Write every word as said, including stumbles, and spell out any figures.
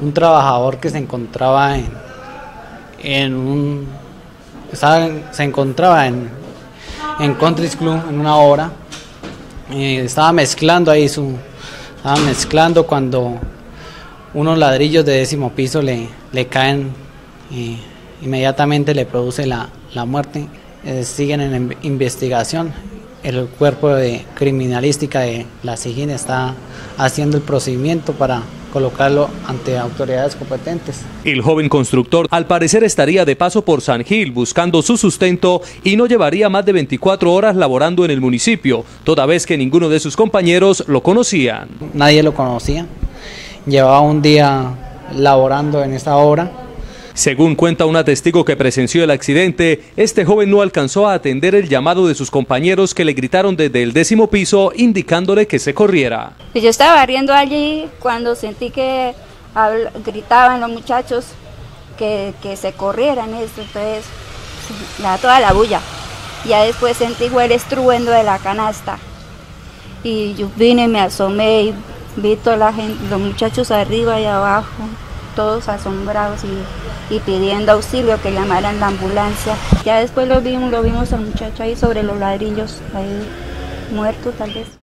un trabajador que se encontraba en, en un, estaba, se encontraba en, en Country Club en una obra, eh, estaba mezclando ahí su, estaba mezclando cuando unos ladrillos de décimo piso le, le caen, eh, inmediatamente le produce la, la muerte. Eh, siguen en investigación. El cuerpo de criminalística de la SIJIN está haciendo el procedimiento para colocarlo ante autoridades competentes. El joven constructor al parecer estaría de paso por San Gil buscando su sustento y no llevaría más de veinticuatro horas laborando en el municipio, toda vez que ninguno de sus compañeros lo conocían. Nadie lo conocía, llevaba un día laborando en esta obra. Según cuenta una testigo que presenció el accidente, este joven no alcanzó a atender el llamado de sus compañeros que le gritaron desde el décimo piso indicándole que se corriera. Yo estaba barriendo allí cuando sentí que gritaban los muchachos que, que se corrieran, esto, entonces la, toda la bulla. Ya después sentí el estruendo de la canasta y yo vine, me asomé y vi toda la gente, los muchachos arriba y abajo, todos asombrados y, y pidiendo auxilio, que llamaran la ambulancia. Ya después lo vimos, lo vimos al muchacho ahí sobre los ladrillos, ahí muerto tal vez.